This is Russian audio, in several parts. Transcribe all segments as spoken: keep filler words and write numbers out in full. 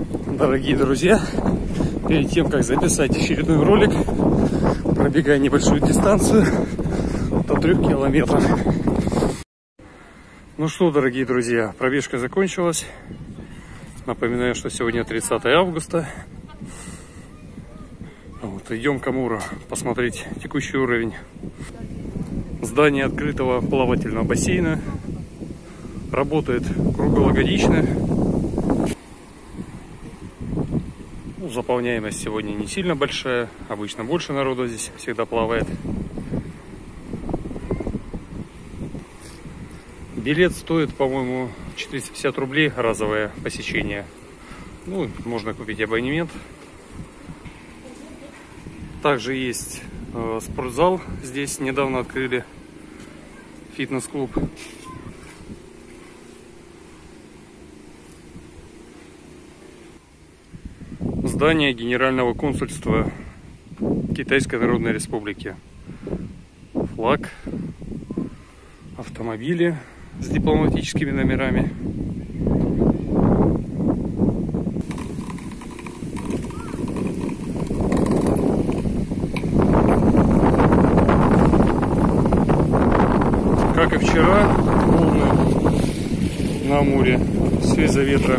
Дорогие друзья, перед тем, как записать очередной ролик, пробегая небольшую дистанцию до трех километров. Ну что, дорогие друзья, пробежка закончилась. Напоминаю, что сегодня тридцатое августа. Вот, идем к Амуру посмотреть текущий уровень. Здание открытого плавательного бассейна работает круглогодично. Ну, заполняемость сегодня не сильно большая. Обычно больше народу здесь всегда плавает. Билет стоит, по-моему, четыреста пятьдесят рублей разовое посещение. Ну, можно купить абонемент. Также есть э, спортзал. Здесь недавно открыли фитнес-клуб. Здание Генерального консульства Китайской Народной Республики. Флаг, автомобили с дипломатическими номерами. Как и вчера, волны на Амуре, все из-за ветра.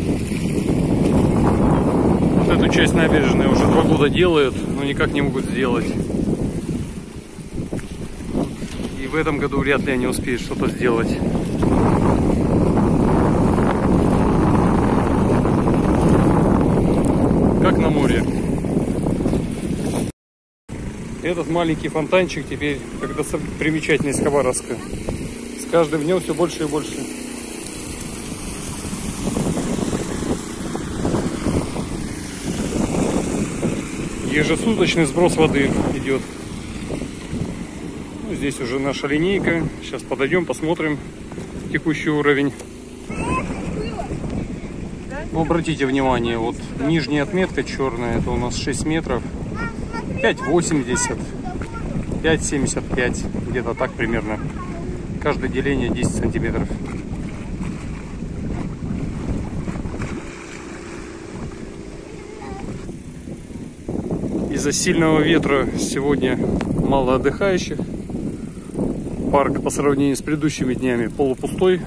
Вот эту часть набережной уже два года делают, но никак не могут сделать. И в этом году вряд ли они успеют что-то сделать. Как на море. Этот маленький фонтанчик теперь как достопримечательность Хабаровска. С каждым днем все больше и больше. Ежесуточный сброс воды идет. Ну, здесь уже наша линейка. Сейчас подойдем, посмотрим текущий уровень. Ну, обратите внимание, вот нижняя отметка черная, это у нас шесть метров. пять восемьдесят, пять семьдесят пять, где-то так примерно. Каждое деление десять сантиметров. Из-за сильного ветра сегодня мало отдыхающих. Парк по сравнению с предыдущими днями полупустой.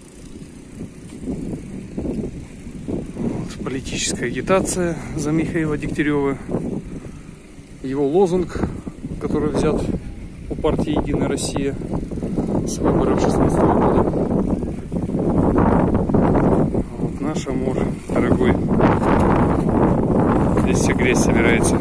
Вот, политическая агитация за Михаила Дегтярева. Его лозунг, который взят у партии «Единая Россия» с выборов шестнадцатого года. Вот наш Амур, дорогой. Здесь вся грязь собирается.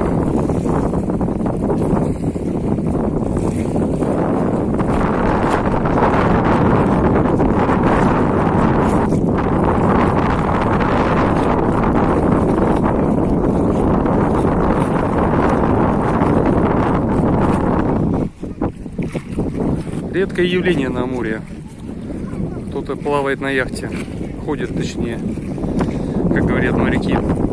Редкое явление на Амуре. Кто-то плавает на яхте, ходит точнее, как говорят моряки.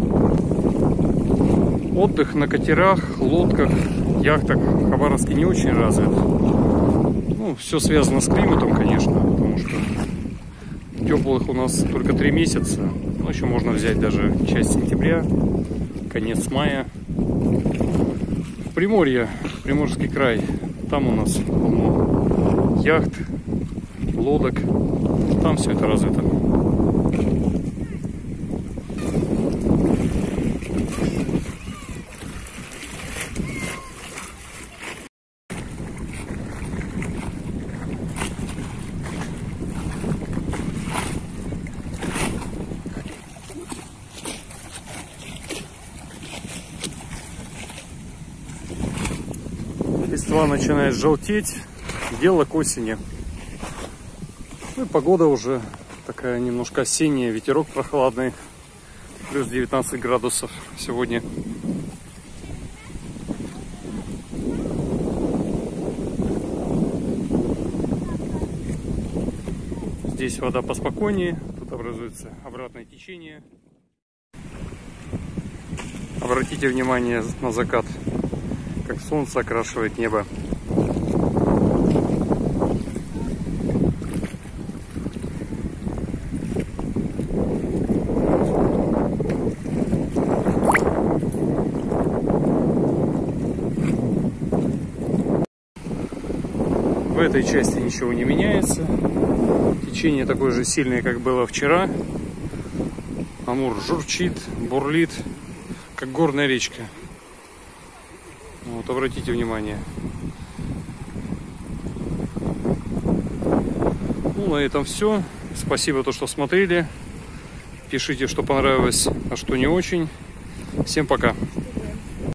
Отдых на катерах, лодках, яхтах в Хабаровске не очень развит. Ну, все связано с климатом, конечно, потому что теплых у нас только три месяца. Ну, еще можно взять даже часть сентября, конец мая. Приморье, Приморский край, там у нас полно яхт, лодок, там все это развито. Листва начинает желтеть, дело к осени. Ну и погода уже такая немножко осенняя, ветерок прохладный, плюс девятнадцать градусов сегодня. Здесь вода поспокойнее, тут образуется обратное течение. Обратите внимание на закат, как солнце окрашивает небо. этой части ничего не меняется. Течение такое же сильное, как было вчера. Амур журчит, бурлит, как горная речка. Вот, обратите внимание. Ну, на этом все. Спасибо, то, что смотрели. Пишите, что понравилось, а что не очень. Всем пока.